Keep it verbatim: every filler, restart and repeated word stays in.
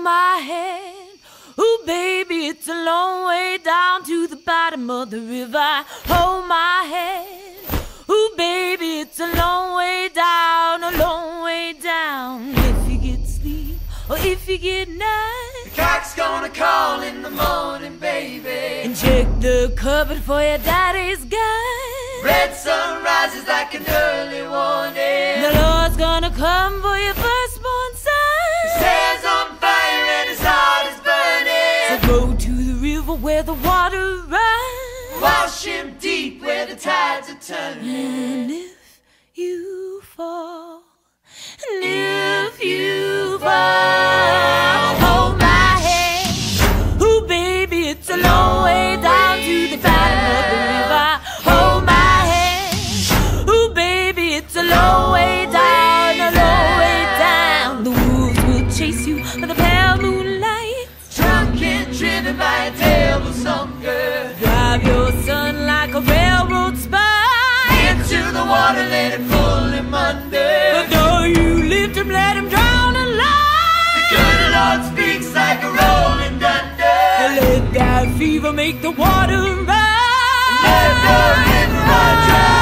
my hand. Ooh, baby, it's a long way down to the bottom of the river. Hold my hand. Ooh, baby, it's a long way down, a long way down. If you get sleep or if you get night, the cock's gonna call in the morning, baby. And check the cupboard for your daddy's guide. Red sun rises like an early warning. The Lord's gonna come for your firstborn son. His hair's on fire and his heart is burning. So go to the river where the water runs. Wash him deep where the tides are turning. And if you fall, and if you fall, hold my hand. Ooh, baby, it's a long way down to the bottom of the river. Hold my hand. Ooh, baby, it's a long way down, a long way down. The wolves will chase you by the pale moonlight, Drunk and driven by a devil's hunger. drive your son like a railroad spike Into the water, let it pull him under. But though you lift him, let him drown alive. The good Lord speaks like a rolling thunder. Let that fever make the water run. Let the river run dry.